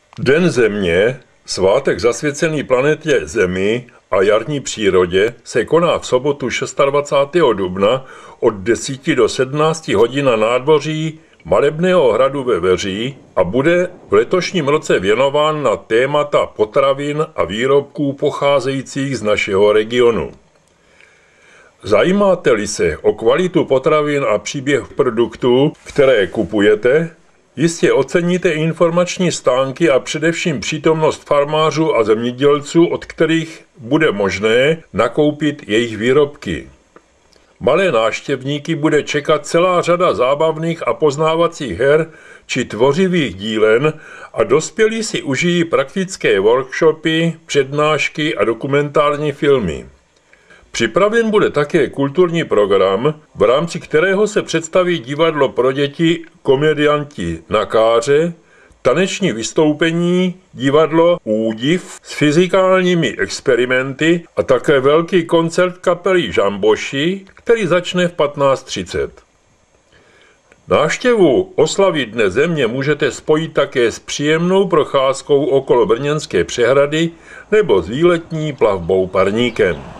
Den Země, svátek zasvěcený planetě Zemi a jarní přírodě, se koná v sobotu 26. dubna od 10 do 17 hodin na nádvoří Malebného hradu ve Veří a bude v letošním roce věnován na témata potravin a výrobků pocházejících z našeho regionu. Zajímáte-li se o kvalitu potravin a příběh produktů, které kupujete, jistě oceníte informační stánky a především přítomnost farmářů a zemědělců, od kterých bude možné nakoupit jejich výrobky. Malé návštěvníky bude čekat celá řada zábavných a poznávacích her či tvořivých dílen a dospělí si užijí praktické workshopy, přednášky a dokumentární filmy. Připraven bude také kulturní program, v rámci kterého se představí divadlo pro děti Komedianti na káře, taneční vystoupení, divadlo Údiv s fyzikálními experimenty a také velký koncert kapely Žamboši, který začne v 15:30. Návštěvu oslavy Dne Země můžete spojit také s příjemnou procházkou okolo Brněnské přehrady nebo s výletní plavbou parníkem.